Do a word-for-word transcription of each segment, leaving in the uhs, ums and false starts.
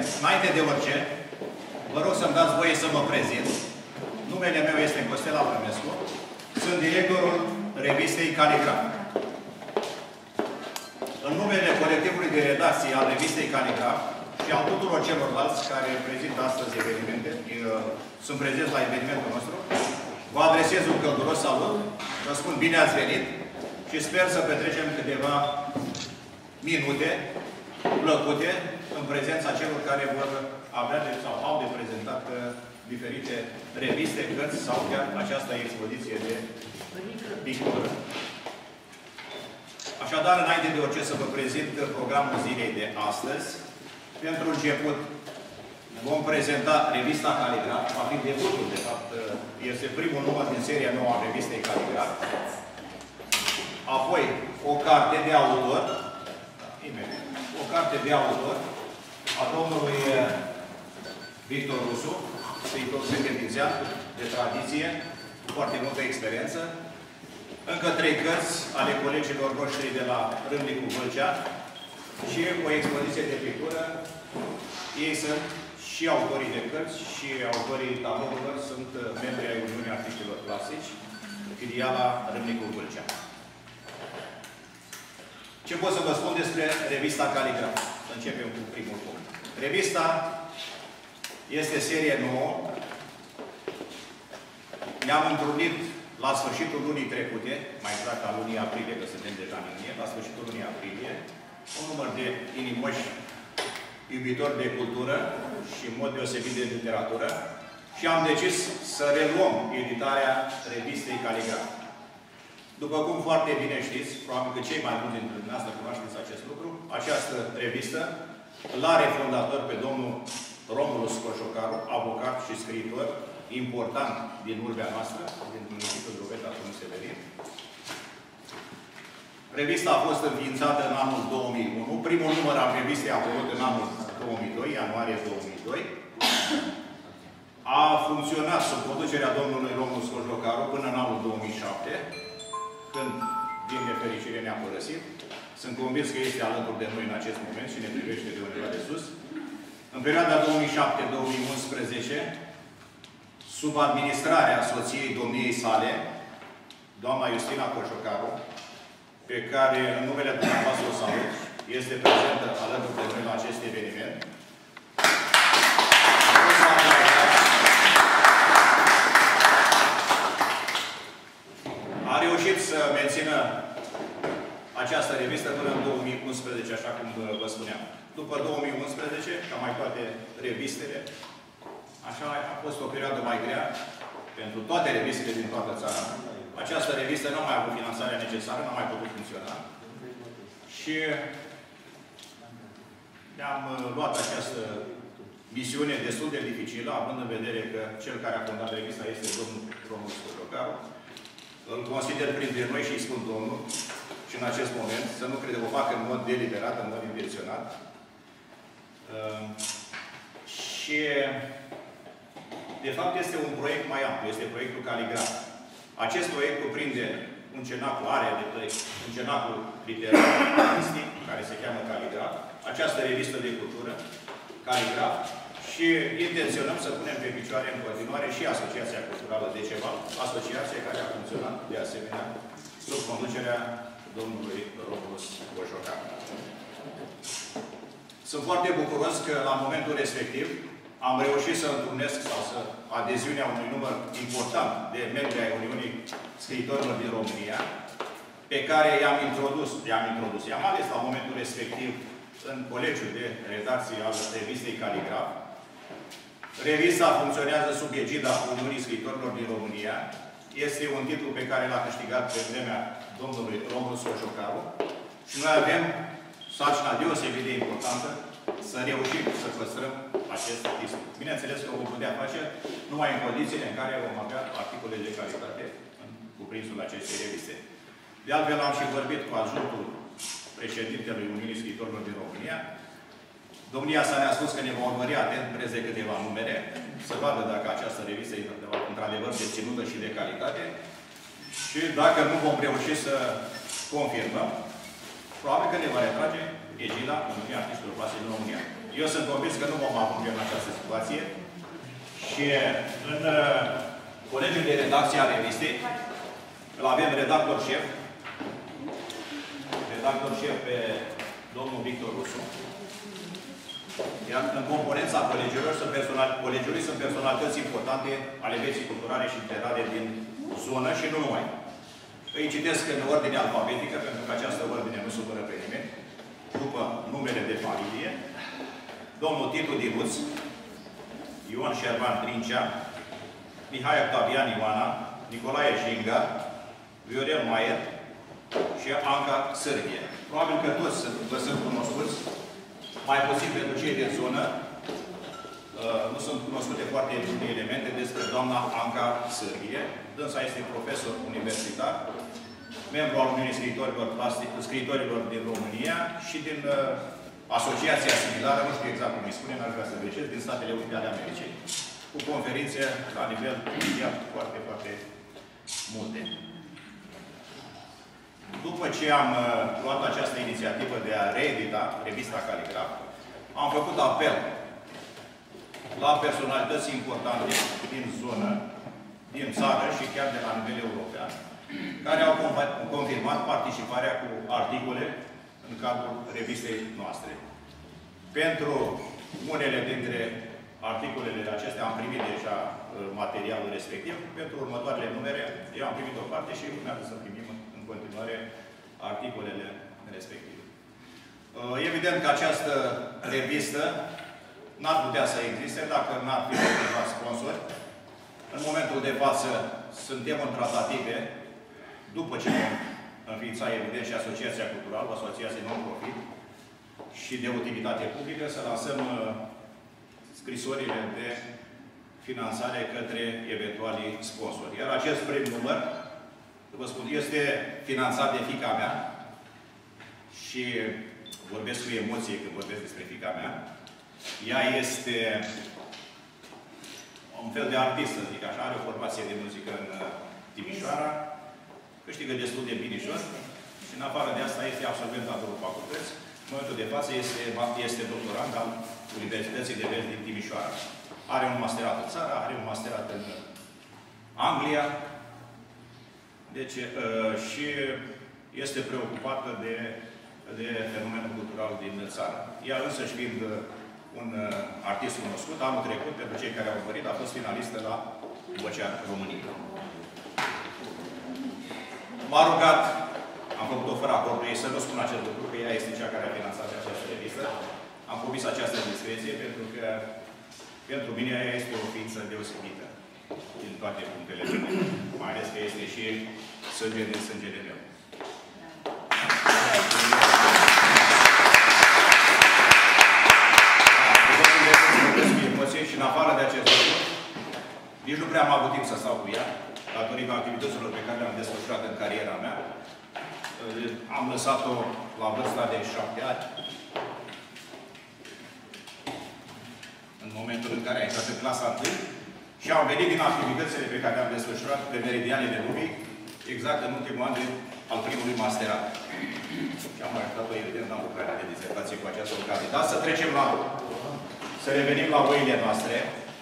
înainte de orice, vă rog să-mi dați voie să mă prezint. Numele meu este Costel Alfănescu. Sunt directorul revistei Caligraf. În numele colectivului de redacție al revistei Caligraf și al tuturor celorlalți care prezintă astăzi evenimente, sunt prezenți la evenimentul nostru, vă adresez un călduros salut, vă spun bine ați venit și sper să petrecem câteva minute plăcute în prezența celor care vor avea de, sau au de prezentat diferite reviste, cărți sau chiar această expoziție de pictură. Așadar, înainte de orice să vă prezint programul zilei de astăzi, pentru început vom prezenta revista Caligraf, va fi debutul, de fapt, este primul număr din seria nouă a revistei Caligraf. Apoi, o carte de autor, imediat, o carte de autor a domnului Victor Rusu, scriitor secretariat de tradiție, cu foarte multă experiență. Încă trei cărți ale colegilor noștri de la Râmnicu Vâlcea și o expoziție de pictură. Ei sunt și autorii de cărți și autorii tablourilor, sunt membri ai Uniunii Artiștilor Clasici, filiala Râmnicu Vâlcea. Ce pot să vă spun despre revista Caligraf? Să începem cu primul punct. Revista este serie nouă. Ne-am întrunit la sfârșitul lunii trecute, mai exact la lunii aprilie, că suntem deja în iunie, la sfârșitul lunii aprilie, un număr de inimoși iubitori de cultură și în mod deosebit de literatură și am decis să reluăm editarea revistei Caligraf. După cum foarte bine știți, probabil că cei mai mulți dintre dumneavoastră cunoașteți acest lucru, această revistă îl are fondator pe domnul Romulus Cojocaru, avocat și scriitor important din urbea noastră, din municipiul Drobeta, Târgu Severin. Revista a fost înființată în anul două mii unu. Primul număr al revistei a apărut în anul două mii doi, ianuarie două mii doi. A funcționat sub conducerea domnului Romulus Cojocaru până în anul două mii șapte, când, din nefericire, ne-a părăsit. Sunt convins că este alături de noi în acest moment și ne privește de undeva de sus. În perioada două mii șapte - două mii unsprezece, sub administrarea soției domniei sale, doamna Justina Cojocaru, pe care, în numele dumneavoastră o salut, este prezentă alături de noi la acest eveniment. A reușit să mențină această revistă până în două mii unsprezece, așa cum vă spuneam. După două mii unsprezece, ca mai toate revistele, așa a fost o perioadă mai grea pentru toate revistele din toată țara. Această revistă nu a mai avut finanțarea necesară, nu a mai putut funcționa. Și ne-am luat această misiune destul de dificilă, având în vedere că cel care a fondat revista este domnul Romulus Cojocaru. Îl consider printre noi și îi spun domnul, și în acest moment, să nu crede că o fac în mod deliberat, în mod intenționat. Uh, și, de fapt, este un proiect mai amplu, este proiectul Caligraf. Acest proiect cuprinde un cenaclu, are de proiect, un cenaclu literar, artistic, care se cheamă Caligraf, această revistă de cultură, Caligraf, și intenționăm să punem pe picioare în continuare și Asociația Culturală Decebal, asociație care a funcționat, de asemenea, sub conducerea domnului Romulus Cojocaru. Sunt foarte bucuros că, la momentul respectiv, am reușit să întrunesc sau să adeziunea unui număr important de membri ai Uniunii Scriitorilor din România, pe care i-am introdus, i-am introdus, i-am ales la momentul respectiv în colegiul de redacție al revistei Caligraf. Revista funcționează sub egida Uniunii Scriitorilor din România. Este un titlu pe care l-a câștigat pe vremea domnului Romulus Cojocaru și noi avem sarcina deosebit de importantă să reușim să păstrăm acest titlu. Bineînțeles că o vom putea face numai în condițiile în care vom avea articole de calitate în cuprinsul acestei reviste. De altfel, am și vorbit cu adjuntul președintelui Uniunii Scriitorilor din România. Domnia sa ne-a spus că ne va urmări atent preț de câteva numere, să vadă dacă această revistă e într-adevăr deținută și de calitate. Și dacă nu vom reuși să confirmăm, probabil că ne va retrage egida Uniunii Artiștilor Clasici din România. eu sunt convins că nu vom ajunge în această situație și în colegiul de redacție a revistei îl avem redactor șef, redactor șef pe domnul Victor Rusu. Iar în componența colegiilor sunt, personal, colegiului sunt personalități importante ale vieții culturale și literare din zonă și nu numai. Îi citesc în ordine alfabetică, pentru că această ordine nu supără pe nimeni, după numele de familie. Domnul Titu Dinuț, Ion Șerban Trincea, Mihai Octavian Ioana, Nicolae Jinga, Viorel Maier și Anca Sârbie. Probabil că toți vă sunt cunoscuți, mai puțin pentru cei de zonă, nu sunt cunoscute foarte multe elemente despre doamna Anca Sârbie. Dânsa este profesor universitar, membru al Uniunii Scriitorilor, Scriitorilor din România și din uh, asociația similară, nu știu exact cum îi spune, n-aș vrea să greșesc, din Statele Unite ale Americii, cu conferințe la nivel mondial foarte, foarte multe. După ce am uh, luat această inițiativă de a reedita revista Caligraf, am făcut apel la personalități importante din zonă, din țară și chiar de la nivel european, care au confirmat participarea cu articole în cadrul revistei noastre. Pentru unele dintre articolele acestea am primit deja materialul respectiv. Pentru următoarele numere, eu am primit o parte și urmează să primim în continuare articolele respective. Evident că această revistă n-ar putea să existe dacă n-ar fi câteva sponsori. În momentul de față suntem în tratative, după ce vom înființa, evident, și Asociația Culturală, o asociație non-profit și de utilitate publică, să lansăm uh, scrisorile de finanțare către eventualii sponsori. Iar acest prim număr, vă spun, este finanțat de fiica mea și vorbesc cu emoție când vorbesc despre fiica mea. Ea este un fel de artist, să zic așa, are o formație de muzică în Timișoara, câștigă destul de binișor și în afară de asta este absolvent al două facultăți. În momentul de față este, este doctorand al Universității de Vest din Timișoara. Are un masterat în țară, are un masterat în Anglia. Deci, uh, și este preocupată de, de fenomenul cultural din țară. Ea însăși fiind un uh, artist cunoscut, anul trecut, pentru cei care au urmărit, a fost finalistă la Vocea României. M-a rugat, am făcut-o fără acordul ei, să nu spun acest lucru, că ea este cea care a finanțat această revistă. Am comis această discreție, pentru că pentru mine ea este o ființă deosebită din toate punctele de vedere. Mai ales că este și sânge din sângele meu. Și în afară de acest lucru, nici nu prea am avut timp să stau cu ea, datorită activităților pe care le-am desfășurat în cariera mea. Am lăsat-o la vârsta de șapte ani. În momentul în care a intrat în clasa întâi și am venit din activitățile pe care le-am desfășurat pe meridianele lumii, exact în ultimul an de, al primului masterat. Și am ajutat-o, evident, la lucrarea de disertație cu această ocazie. Dar să trecem la... Să revenim la oile noastre.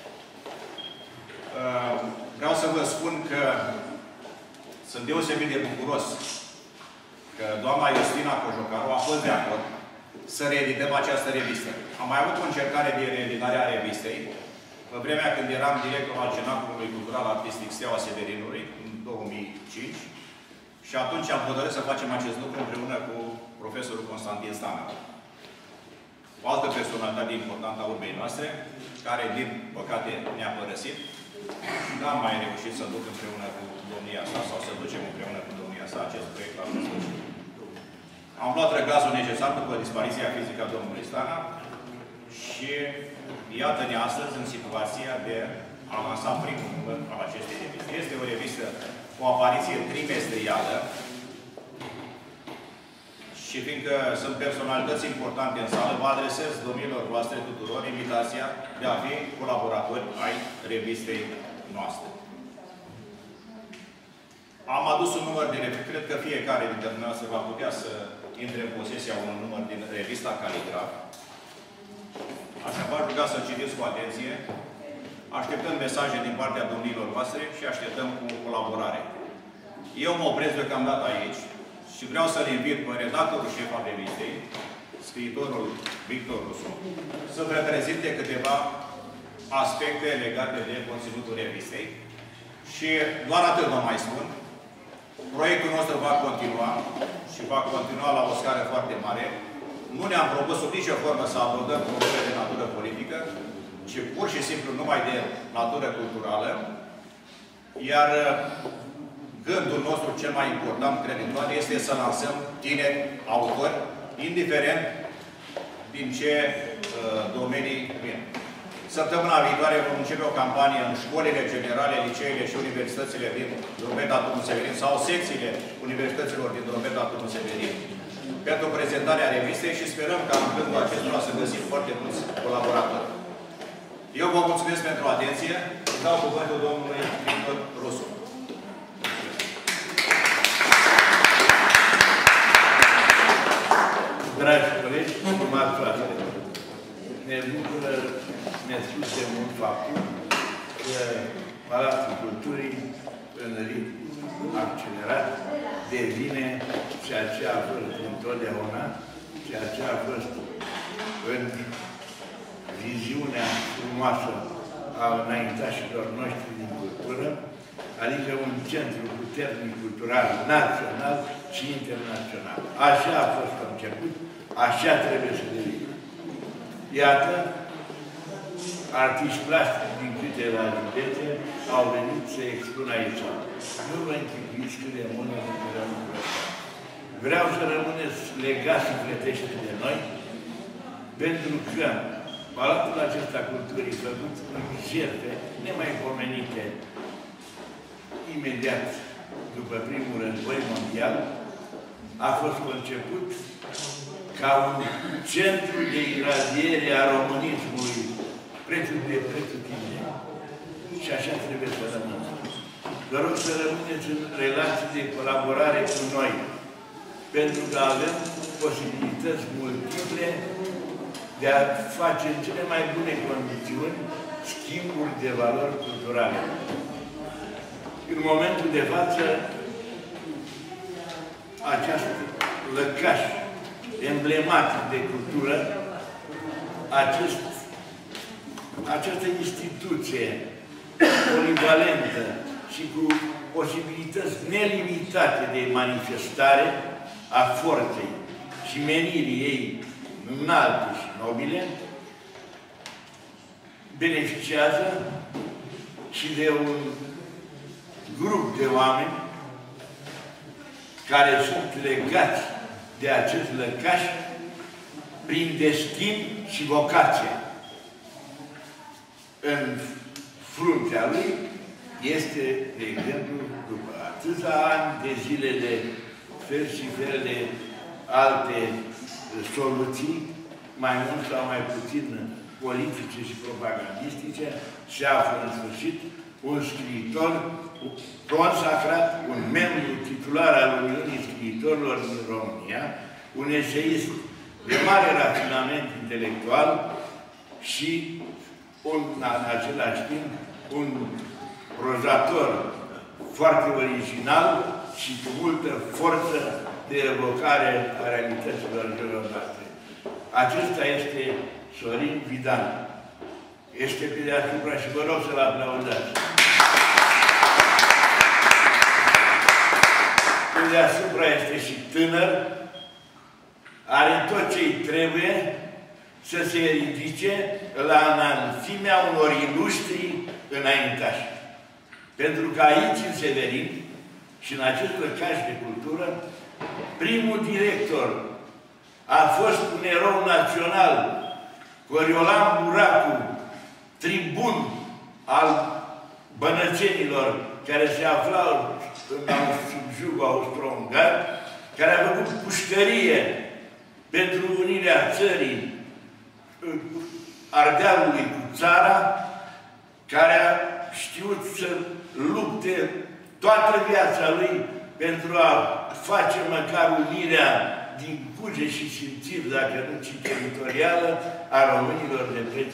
Vreau să vă spun că sunt deosebit de bucuros că doamna Iustina Cojocaru a fost de acord să reedităm această revistă. Am mai avut o încercare de reeditare a revistei, în vremea când eram director al Cenaclului Cultural Artistic Steaua Severinului, în două mii cinci, și atunci am hotărât să facem acest lucru împreună cu profesorul Constantin Stana. O altă personalitate importantă a urbei noastre, care, din păcate, ne-a părăsit. N-am mai reușit să duc împreună cu domnia sa, sau să ducem împreună cu domnia sa acest proiect la sfârșit. Am luat răgazul necesar după dispariția fizică a domnului Stana și iată-ne astăzi în situația de a lansa primul număr al acestei reviste. Este o revistă cu o apariție trimestrială și fiindcă sunt personalități importante în sală, vă adresez domnilor voastre tuturor invitația de a fi colaboratori ai revistei noastre. Am adus un număr de reviste. Cred că fiecare dintre dumneavoastră va putea să intre în posesia unui număr din revista Caligraf. să citiți cu atenție. Așteptăm mesaje din partea domnilor voastre și așteptăm cu colaborare. Eu mă opresc deocamdată aici și vreau să-l invit pe redactorul șef al revistei, scriitorul Victor Rusu, să vă prezinte câteva aspecte legate de conținutul revistei. Și doar atât vă mai spun. Proiectul nostru va continua și va continua la o scară foarte mare. Nu ne-am propus sub nicio formă să abordăm probleme de natură politică, ci pur și simplu numai de natură culturală. Iar gândul nostru cel mai important, cred în toate, este să lansăm tineri autori, indiferent din ce uh, domenii vin. Săptămâna viitoare vom începe o campanie în școlile generale, liceele și universitățile din Drobeta Târgu Severin sau secțiile universităților din Drobeta Târgu Severin pentru prezentarea revistei și sperăm ca în rândul acestora să găsim foarte mulți colaboratori. Eu vă mulțumesc pentru atenție și dau cuvântul domnului Victor Rusu. Dragi colegi, stimați frate, ne bucură nesuse mult faptul că Palatul Culturii, în ritm accelerat, devine ceea ce a fost întotdeauna, ceea ce a fost în viziunea frumoasă a înaintașilor noștri din cultură, adică un centru puternic cultural național și internațional. Așa a fost conceput, așa trebuie să devină. Iată, artiști plastici din câteva județe au venit să expună aici. Nu vă închipuiți cât de mult mă bucură lucrul ăsta. Vreau să rămâneți legați sufletește de noi, pentru că Palatul acesta culturii făcut în jertfe nemaipomenite imediat după primul război mondial, a fost conceput ca un centru de iradiere a românismului prețul de prețul tine. Și așa trebuie să rămână. Vă rog să rămâneți în relații de colaborare cu noi, pentru că avem posibilități multiple de a face în cele mai bune condiții schimburi de valori culturale. În momentul de față, acest lăcaș emblematic de cultură, acest, această instituție polivalentă și cu posibilități nelimitate de manifestare a forței și menirii ei înalte și nobile, beneficiază și de un grup de oameni care sunt legați de acest lăcaș prin destin și vocație. În fruntea lui este, de exemplu, după atâția ani de zile de fel și fel de alte soluții, mai mult sau mai puțin politice și propagandistice, se află în sfârșit un scriitor consacrat, un membru titular al Uniunii Scriitorilor din România, un eseist de mare rafinament intelectual și, un, în același timp, un prozator foarte original și cu multă forță de evocare a realităților zilor noastre. Acesta este Sorin Vidan. Este pe deasupra și vă rog să-l aplaudați. Pe deasupra este și tânăr, are tot ce-i trebuie să se ridice la înălțimea unor ilustri înaintași. Pentru că aici, în Severin, și în acest lăcaș de cultură, primul director a fost un erou național, Coriolan Buracu, tribun al bănățenilor care se aflau în subjugul austro-ungar, care a făcut pușcărie pentru unirea țării Ardealului cu țara, care a știut să lupte toată viața lui pentru a face măcar unirea din cuge și simțiri, dacă nu ci teritorială, a românilor de pretutindeni.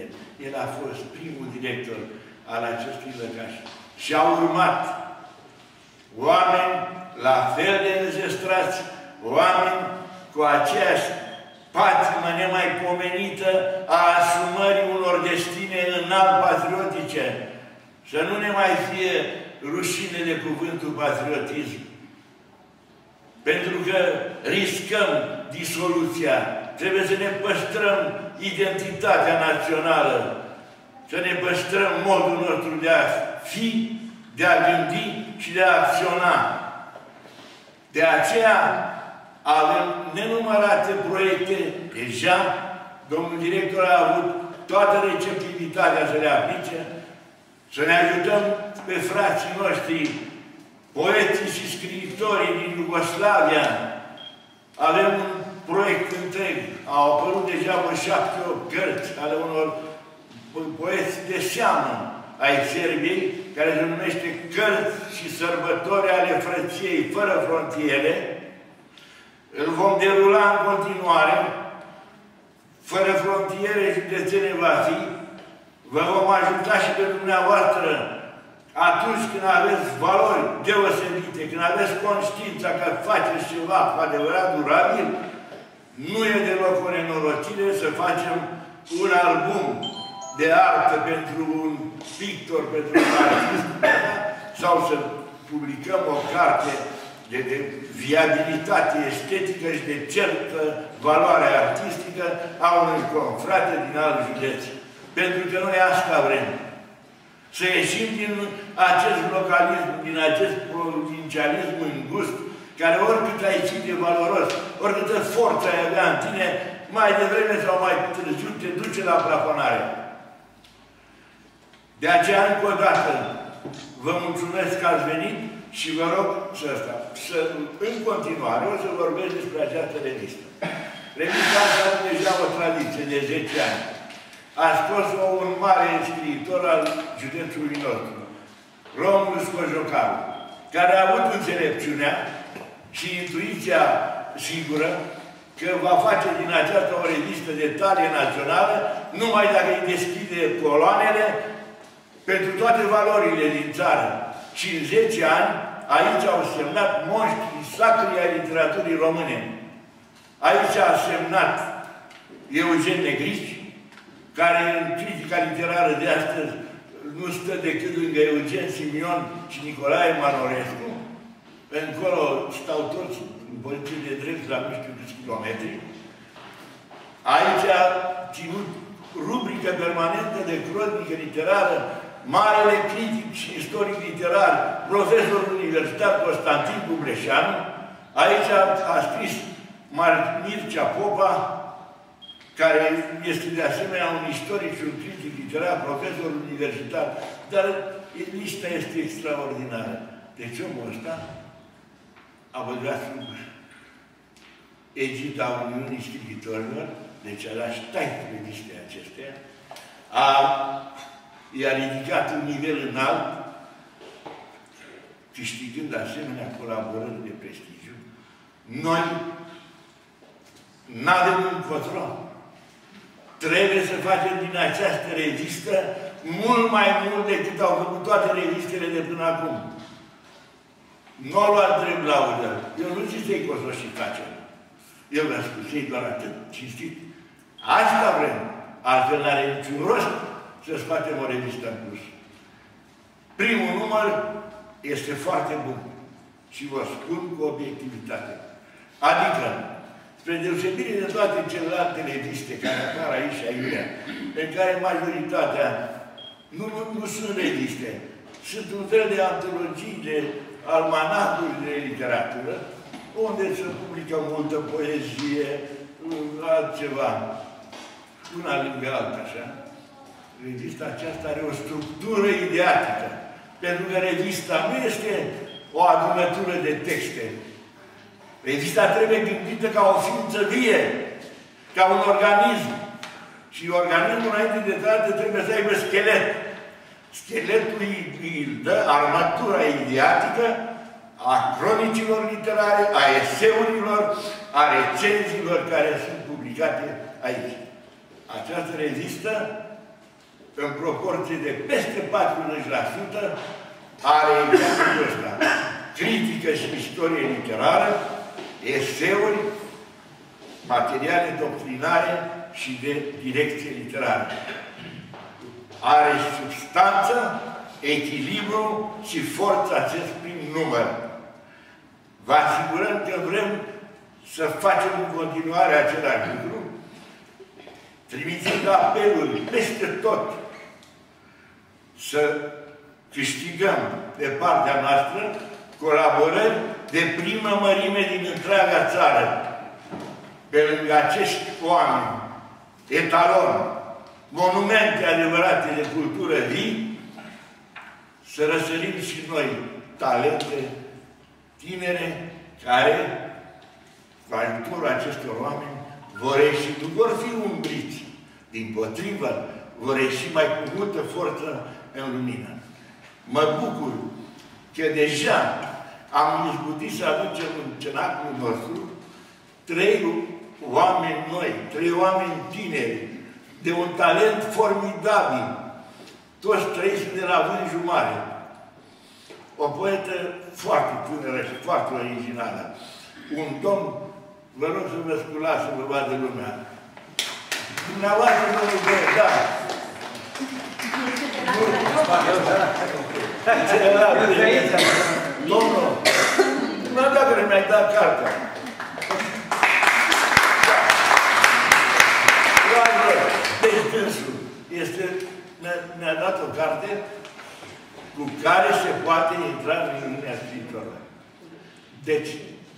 El a fost primul director al acestui lăcaș. Și au urmat oameni la fel de înzestrați, oameni cu aceeași patimă nemaipomenită a asumării unor destine înalt patriotice. Să nu ne mai fie rușine de cuvântul patriotism. Pentru că riscăm disoluția. Trebuie să ne păstrăm identitatea națională. Să ne păstrăm modul nostru de a fi, de a gândi și de a acționa. De aceea avem nenumărate proiecte. Deja, domnul director a avut toată receptivitatea să le aplice, să ne ajutăm pe frații noștri, poeții și scriitorii din Iugoslavia. Avem un proiect întreg. Au apărut deja vreo șapte, opt cărți ale unor poeți de seamă ai Serbiei, care se numește Cărți și sărbători ale frăției fără frontiere. Îl vom derula în continuare. Fără frontiere județene va fi. Vă vom ajuta și pe dumneavoastră atunci când aveți valori deosebite, când aveți conștiința că faceți ceva cu adevărat durabil. Nu e deloc o nenorocire să facem un album de artă pentru un pictor, pentru un artist, sau să publicăm o carte de, de viabilitate estetică și de certă valoare artistică a unui confrate din alt județ. Pentru că noi asta vrem. Să ieșim din acest localism, din acest provincialism îngust, care oricât ai fi de valoros, oricâtă forță ai avea în tine, mai devreme sau mai târziu te duce la plafonare. De aceea, încă o dată, vă mulțumesc că ați venit și vă rog să asta, să, în continuare, o să vorbesc despre această revistă. Revista asta are deja o tradiție de zece ani. A scos-o un mare scriitor al județului nostru, Romul Scojocaru, care a avut înțelepciunea și intuiția sigură că va face din aceasta o revistă de talie națională numai dacă îi deschide coloanele pentru toate valorile din țară. Și în zece ani, aici au semnat monștrii sacri ai literaturii române. Aici a semnat Eugen Negrici, care în critica literară de astăzi nu stă decât lângă Eugen Simion și Nicolae Manorescu. Încolo stau toți în poziție de drept la nu știu câți kilometri. Aici a ținut rubrică permanentă de cronică literară marele critic și istoric literar, profesorul universitar Constantin Bubleșanu. Aici a, a scris Mircea Popa, care este de asemenea un istoric și un critic literar, profesor universitar. Dar lista este extraordinară. Deci omul ăsta a băgat sub egida Uniunii Scriitorilor, deci a laștat revistele acestea, a, i-a ridicat un nivel înalt, câștigând asemenea colaborări de prestigiu. Noi n-avem încotro. Trebuie să facem din această revistă mult mai mult decât au făcut toate revistele de până acum. Nu au luat drept laudă. Eu nu zic să-i că o și facem. Eu v-am spus, ei doar atât, cinstit. Asta vrem. Altfel n-are niciun rost să scoatem o revistă în plus. Primul număr este foarte bun. Și vă spun cu obiectivitate. Adică, spre deosebire de toate celelalte reviste care apar aici și aiurea, în care majoritatea nu, nu, nu sunt reviste, sunt un fel de antologii, de almanacuri de literatură, unde se publică multă poezie, altceva, una lângă alta, așa. Revista aceasta are o structură ideatică, pentru că revista nu este o adunătură de texte. Revista trebuie gândită ca o ființă vie, ca un organism. Și organismul, înainte de toate, trebuie să aibă schelet. Scheletul îi dă armatura ideatică a cronicilor literare, a eseurilor, a recenziilor care sunt publicate aici. Această revistă în proporție de peste patruzeci la sută, are exemplul ăsta. Critică și istorie literară, eseuri, materiale doctrinare și de direcție literară. Are substanță, echilibru și forță acest prim număr. Vă asigurăm că vrem să facem în continuare același lucru, trimițând apeluri peste tot să câștigăm de partea noastră colaborări de primă mărime din întreaga țară. Pe lângă acești oameni, etalon, monumente adevărate de cultură vii, să răsărim și noi talente tinere care, cu ajutorul acestor oameni, vor ieși, nu vor fi umbriți, dimpotrivă, vor ieși mai cu multă forță în lumină. Mă bucur că deja am izbutit să aducem în cenacul nostru trei oameni noi, trei oameni tineri, de un talent formidabil. Toți trei sunt de la Vânju Mare. O poetă foarte tânără și foarte originală. Un domn, vă rog să vă sculați, să vă vadă lumea. Dumneavoastră, domnul Băie, da. Domnul, nu-mi dat că mi-ai dat cartea. Deci dânsul ne-a dat o carte cu care se poate intra în lumea scriitoră. Deci,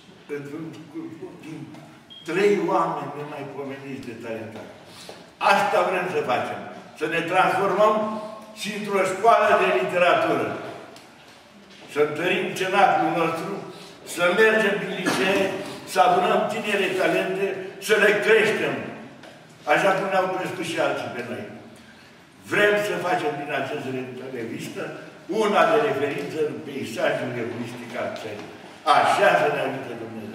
din trei oameni nemaipomeniți de talentat. Asta vrem să facem. Să ne transformăm și într-o școală de literatură. Să întărim cenacul nostru, să mergem prin licee, să adunăm tinere talente, să le creștem. Așa cum ne-au crescut și alții pe noi. Vrem să facem din această revistă una de referință în peisajul revistic al țării. Așa să ne ajute Dumnezeu.